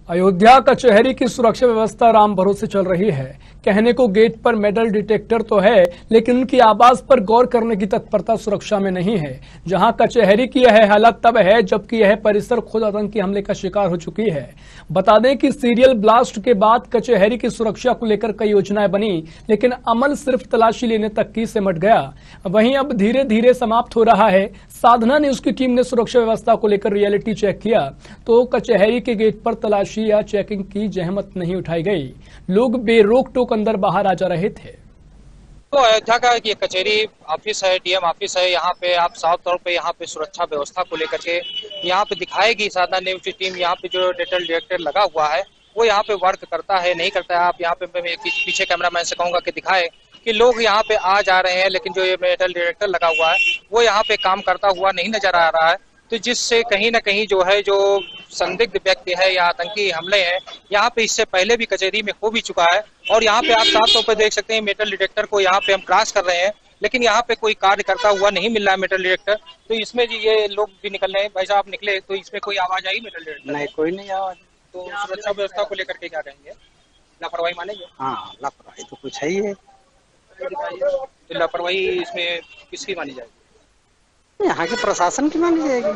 अयोध्या कचहरी की सुरक्षा व्यवस्था राम भरोसे चल रही है। कहने को गेट पर मेटल डिटेक्टर तो है, लेकिन उनकी आवाज पर गौर करने की तत्परता सुरक्षा में नहीं है। जहां कचहरी की यह हालत तब है जबकि यह परिसर खुद आतंकी हमले का शिकार हो चुकी है। बता दें कि सीरियल ब्लास्ट के बाद कचहरी की सुरक्षा को लेकर कई योजनाएं बनी, लेकिन अमल सिर्फ तलाशी लेने तक की सिमट गया। वहीं अब धीरे धीरे समाप्त हो रहा है। साधना न्यूज की टीम ने सुरक्षा व्यवस्था को लेकर रियलिटी चेक किया तो कचहरी के गेट पर तलाशी या चेकिंग की जहमत नहीं उठाई गई। लोग बेरोक टोक अंदर बाहर आ जा रहे थे। तो अयोध्या का ये कचहरी ऑफिस है, डीएम ऑफिस है। यहाँ पे आप साफ तौर पे यहाँ पे सुरक्षा व्यवस्था को लेकर के यहाँ पे दिखाएगी साधना न्यूज की टीम। यहाँ पे जो डिटेल डिटेक्टर लगा हुआ है वो यहाँ पे वर्क करता है नहीं करता है। आप यहाँ पे मैं पीछे कैमरामैन से कहूंगा कि दिखाए कि लोग यहाँ पे आ जा रहे हैं, लेकिन जो ये मेटल डिटेक्टर लगा हुआ है वो यहाँ पे काम करता हुआ नहीं नजर आ रहा है। तो जिससे कहीं ना कहीं जो है जो संदिग्ध व्यक्ति है या आतंकी हमले हैं यहाँ पे इससे पहले भी कचहरी में हो भी चुका है। और यहाँ पे आप साफ तौर पर देख सकते हैं मेटल डिटेक्टर को यहाँ पे हम क्रॉस कर रहे हैं, लेकिन यहाँ पे कोई कार्य करता हुआ नहीं मिल रहा है मेटल डिटेक्टर। तो इसमें जी ये लोग भी निकल रहे हैं। भाई साहब निकले तो इसमें कोई आवाज आई मेटल डिटेक्टर? नहीं, कोई नहीं आवाज। तो सुरक्षा व्यवस्था को लेकर के क्या कहेंगे? लापरवाही मानेंगे? हाँ, लापरवाही तो कुछ है ही है। तो लापरवाही इसमें किसकी मानी जाएगी? यहाँ के प्रशासन की मानी जाएगी।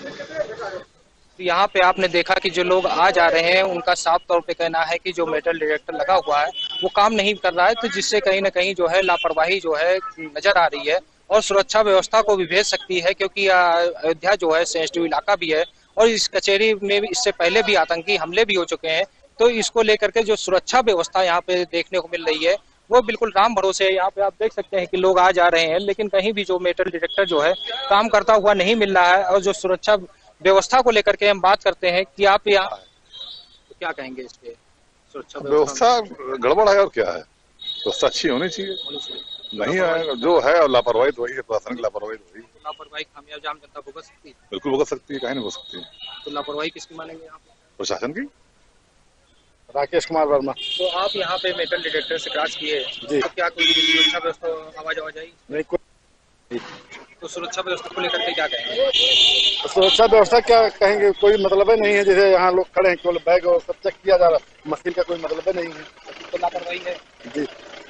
तो यहाँ पे आपने देखा कि जो लोग आ जा रहे हैं उनका साफ तौर पे कहना है कि जो मेटल डिटेक्टर लगा हुआ है वो काम नहीं कर रहा है। तो जिससे कहीं ना कहीं जो है लापरवाही जो है नजर आ रही है और सुरक्षा व्यवस्था को भी भेज सकती है, क्योंकि अयोध्या जो है सेंसिटिव इलाका भी है और इस कचहरी में भी इससे पहले भी आतंकी हमले भी हो चुके हैं। तो इसको लेकर के जो सुरक्षा व्यवस्था यहाँ पे देखने को मिल रही है वो बिल्कुल राम भरोसे है। यहाँ पे आप देख सकते हैं कि लोग आ जा रहे हैं, लेकिन कहीं भी जो मेटल डिटेक्टर जो है काम करता हुआ नहीं मिल रहा है। और जो सुरक्षा व्यवस्था को लेकर के हम बात करते हैं कि आप यहाँ तो क्या कहेंगे इस पे? सुरक्षा व्यवस्था गड़बड़ है और क्या है, व्यवस्था अच्छी होनी चाहिए। नहीं है जो है लापरवाही तो वही है, प्रशासन की लापरवाही तो वही। लापरवाही खामियाजा जाम जनता भुगत सकती है? बिल्कुल भुगत सकती है, काहे नहीं भुगत सकती है। तो लापरवाही किसकी मानेंगे आप? प्रशासन की। राकेश कुमार वर्मा। तो आप यहाँ पे मेटल डिटेक्टर से क्रॉस किए जी, तो क्या कोई सुरक्षा व्यवस्था आवाज आई? नहीं, कोई। तो सुरक्षा व्यवस्था को लेकर के क्या कहेंगे? सुरक्षा व्यवस्था क्या कहेंगे, कोई मतलब ही नहीं है। जैसे यहाँ लोग खड़े हैं, केवल बैग और सब चेक किया जा रहा है, मशीन का कोई मतलब ही नहीं है। तो लापरवाही है जी।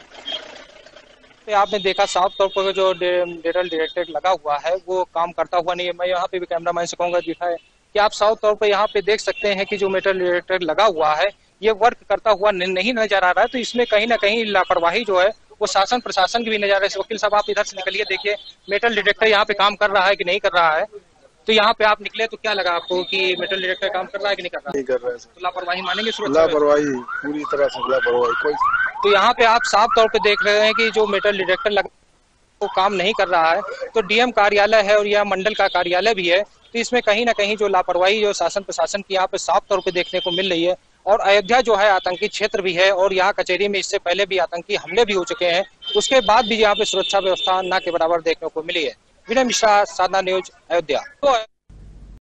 तो आपने देखा साफ तौर पर जो मेटल डिटेक्टर लगा हुआ है वो काम करता हुआ नहीं है। मैं यहाँ पे भी कैमरामैन से कहूंगा दिखाए कि आप साफ तौर पर यहाँ पे देख सकते हैं कि जो मेटल डिटेक्टर लगा हुआ है ये वर्क करता हुआ नहीं नजर आ रहा है। तो इसमें कहीं ना कहीं लापरवाही जो है वो शासन प्रशासन की भी नजर आ रही है। वकील साहब आप इधर से निकलिए, देखिए मेटल डिटेक्टर यहाँ पे काम कर रहा है कि नहीं कर रहा है। तो यहाँ पे आप निकले तो क्या लगा आपको कि मेटल डिटेक्टर काम कर रहा है कि नहीं कर रहा है? नहीं कर रहा है। तो लापरवाही मानेंगे? लापरवाही, पूरी तरह से लापरवाही। कोई तो यहाँ पे आप साफ तौर पे देख रहे हैं कि जो मेटल डिटेक्टर लगा वो काम नहीं कर रहा है। तो डीएम कार्यालय है और यह मंडल का कार्यालय भी है। तो इसमें कहीं ना कहीं जो लापरवाही जो शासन प्रशासन की यहाँ पे साफ तौर पे देखने को मिल रही है। और अयोध्या जो है आतंकी क्षेत्र भी है और यहाँ कचहरी में इससे पहले भी आतंकी हमले भी हो चुके हैं, उसके बाद भी यहाँ पे सुरक्षा व्यवस्था ना के बराबर देखने को मिली है। विनय मिश्रा, साधना न्यूज, अयोध्या। तो